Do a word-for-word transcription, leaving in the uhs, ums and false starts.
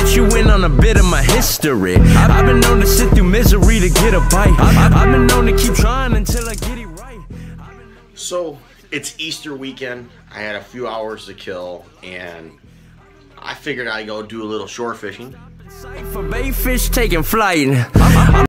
let you in on a bit of my history. I've been known to sit through misery to get a bite. I've been known to keep trying until I get it right. So it's Easter weekend. I had a few hours to kill, and I figured I'd go do a little shore fishing. For bait fish taking flight.